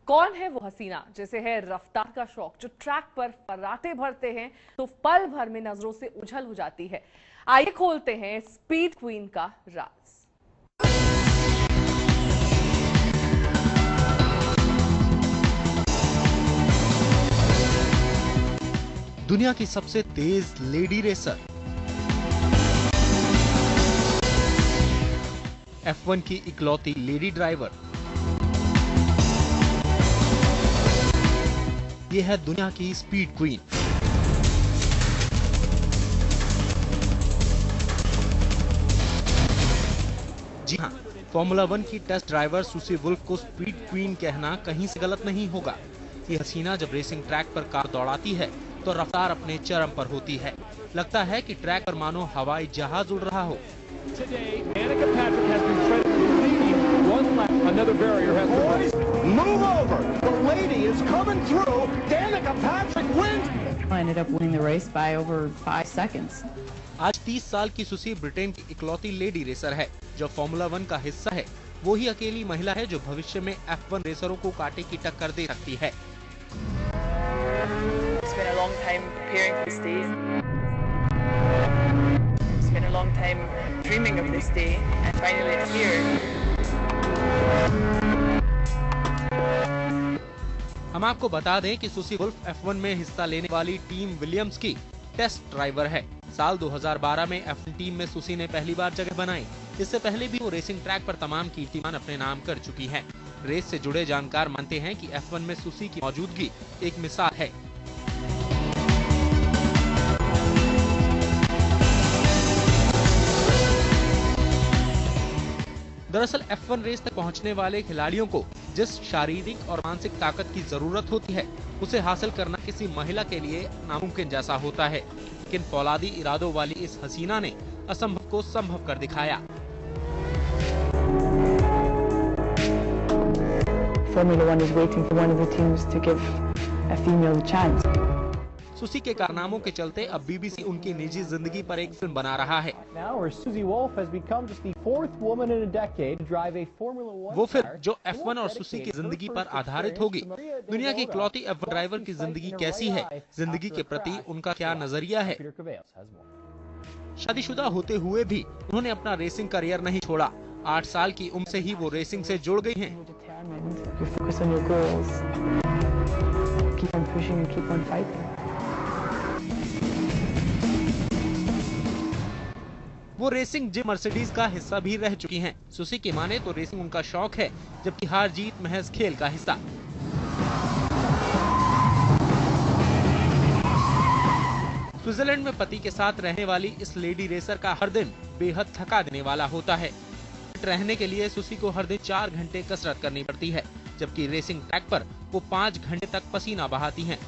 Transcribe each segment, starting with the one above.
कौन है वो हसीना जिसे है रफ्तार का शौक, जो ट्रैक पर फर्राटे भरते हैं तो पल भर में नजरों से उछल हो जाती है। आइए खोलते हैं स्पीड क्वीन का राज। दुनिया की सबसे तेज लेडी रेसर, F1 की इकलौती लेडी ड्राइवर, ये है दुनिया की स्पीड क्वीन। जी हाँ, फॉर्मूला 1 की टेस्ट ड्राइवर सुसी वुल्फ को स्पीड क्वीन कहना कहीं से गलत नहीं होगा। ये हसीना जब रेसिंग ट्रैक पर कार दौड़ाती है तो रफ्तार अपने चरम पर होती है। लगता है कि ट्रैक पर मानो हवाई जहाज उड़ रहा हो। आज 30 साल की सुसी ब्रिटेन की इकलौती लेडी रेसर है जो फॉर्मूला 1 का हिस्सा है। वो ही अकेली महिला है जो भविष्य में F1 रेसरों को कांटे की टक्कर दे सकती है। हम आपको बता दें कि सुसी वुल्फ F1 में हिस्सा लेने वाली टीम विलियम्स की टेस्ट ड्राइवर है। साल 2012 में F1 टीम में सुसी ने पहली बार जगह बनाई। इससे पहले भी वो रेसिंग ट्रैक पर तमाम कीर्तिमान अपने नाम कर चुकी हैं। रेस से जुड़े जानकार मानते हैं कि F1 में सुसी की मौजूदगी एक मिसाल है। दरअसल F1 रेस तक पहुंचने वाले खिलाड़ियों को जिस शारीरिक और मानसिक ताकत की जरूरत होती है, उसे हासिल करना किसी महिला के लिए नामुमकिन जैसा होता है। लेकिन फौलादी इरादों वाली इस हसीना ने असंभव को संभव कर दिखाया। Formula 1 is waiting for one of the teams to give a female a chance. सुसी के कारनामों के चलते अब BBC उनकी निजी जिंदगी पर एक फिल्म बना रहा है। वो फिल्म जो F1 और सुसी की जिंदगी पर आधारित होगी। दुनिया की इकलौती F1 ड्राइवर की जिंदगी कैसी है, जिंदगी के प्रति उनका क्या नजरिया है। शादीशुदा होते हुए भी उन्होंने अपना रेसिंग करियर नहीं छोड़ा। 8 साल की उम्र से ही वो रेसिंग से जुड़ गई हैं। वो रेसिंग जिम मर्सिडीज का हिस्सा भी रह चुकी हैं। सुसी की माने तो रेसिंग उनका शौक है, जबकि हार जीत महज खेल का हिस्सा। स्विट्जरलैंड में पति के साथ रहने वाली इस लेडी रेसर का हर दिन बेहद थका देने वाला होता है। रहने के लिए सुसी को हर दिन 4 घंटे कसरत करनी पड़ती है, जबकि रेसिंग ट्रैक पर वो 5 घंटे तक पसीना बहाती हैं।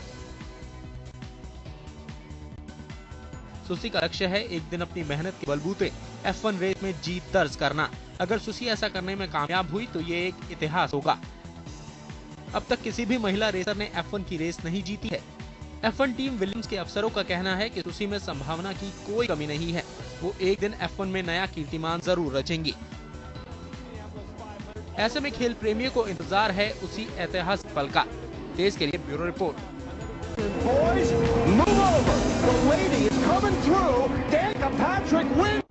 सुसी का लक्ष्य है एक दिन अपनी मेहनत के बलबूते F1 रेस में जीत दर्ज करना। अगर सुसी ऐसा करने में कामयाब हुई तो ये एक इतिहास होगा। अब तक किसी भी महिला रेसर ने F1 की रेस नहीं जीती है। F1 टीम विलियम्स के अफसरों का कहना है कि सुसी में संभावना की कोई कमी नहीं है। वो एक दिन F1 में नया कीर्तिमान जरूर रचेंगी। ऐसे में खेल प्रेमियों को इंतजार है उसी ऐतिहासिक पल का। देश के लिए bureau report. Boys, move over. The lady is coming through. Danica Patrick wins.